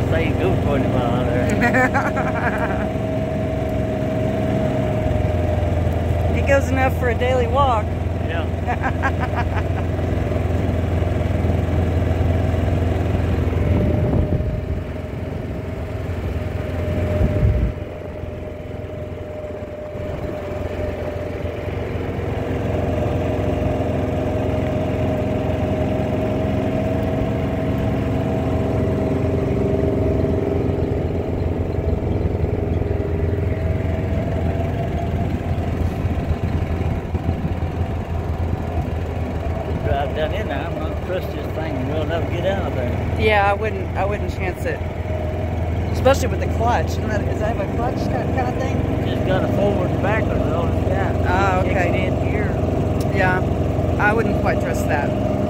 gonna say go 20 miles an hour. It goes enough for a daily walk. Yeah. Drive down in there, I'm not trust this thing. We'll never get out of there. Yeah, I wouldn't chance it. Especially with the clutch. Is that have a clutch kind of thing? Just got a forward and backward, that's all it's got. Oh, okay. Kick it in gear. Yeah, I wouldn't quite trust that.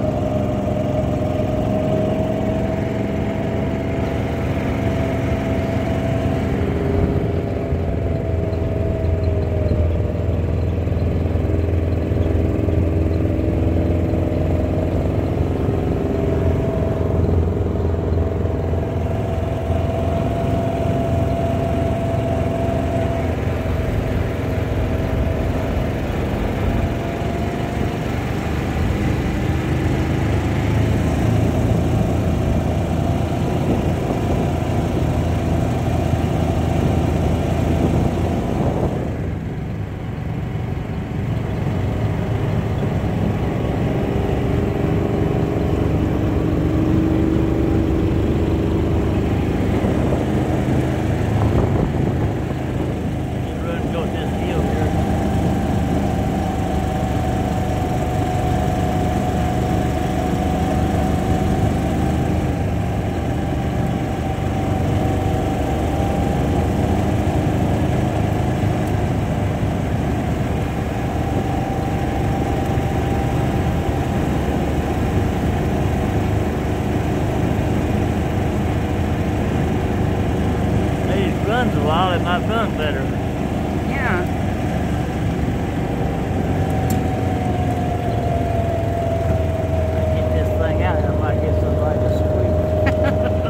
Runs a while, it might run better. Yeah. Get this thing out, I might get somebody to squeak.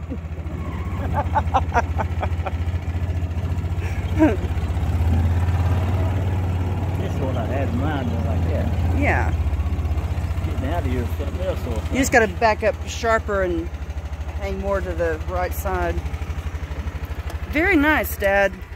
This one I had in mind was like that. Yeah. Getting out of here is something else. You just got to back up sharper and hang more to the right side. Very nice, Dad.